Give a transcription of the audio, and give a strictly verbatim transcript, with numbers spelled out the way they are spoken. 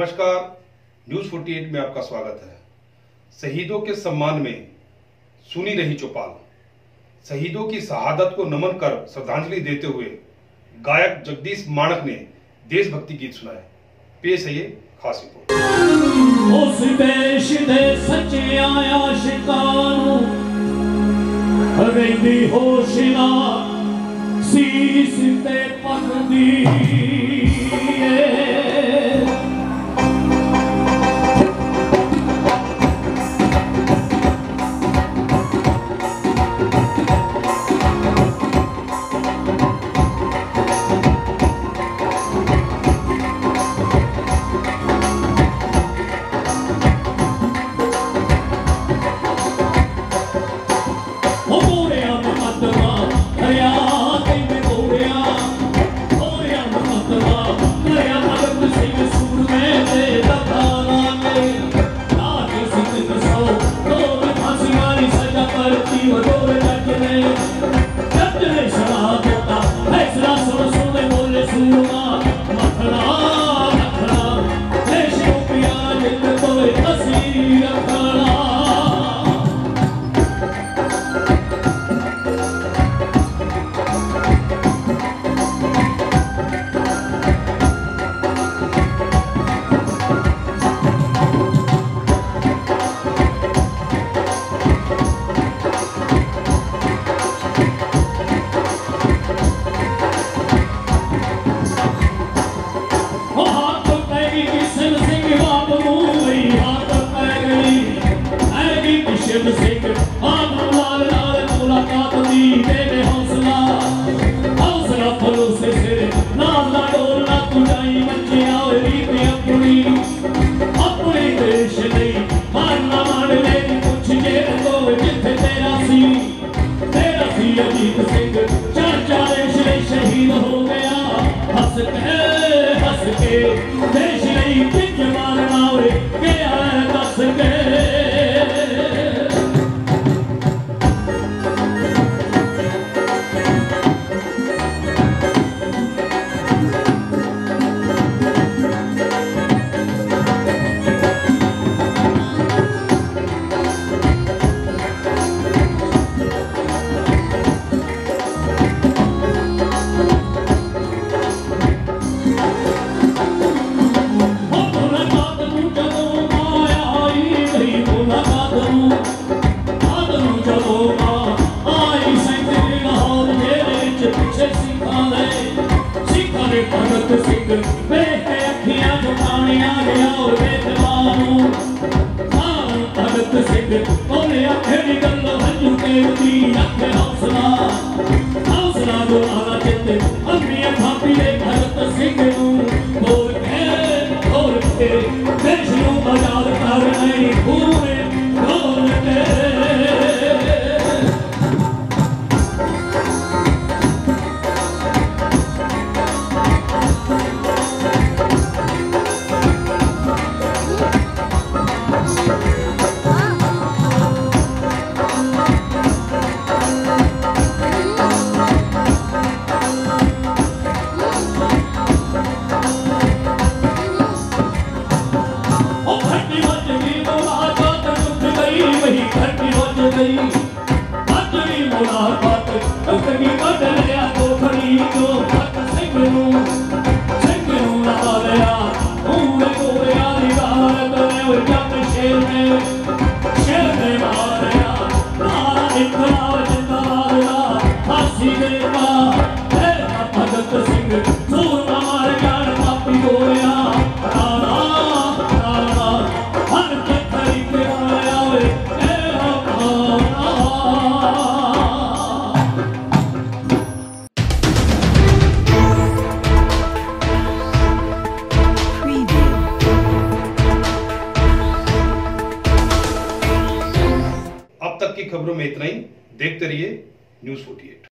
नमस्कार, न्यूज अड़तालीस में आपका स्वागत है। शहीदों के सम्मान में सुनी रही चौपाल। शहीदों की शहादत को नमन कर श्रद्धांजलि देते हुए गायक जगदीश माणक ने देशभक्ति गीत सुनाए। पेश है ये खास रिपोर्ट। उस देश दे सच्चे आशिकां रहिंदी होशिना सीस ते पकदी शहीद हो गया हंस के हंस के देश नहीं किंज मारना गया दस के अब तक की खबरों में इतना ही। देखते रहिए न्यूज अड़तालीस।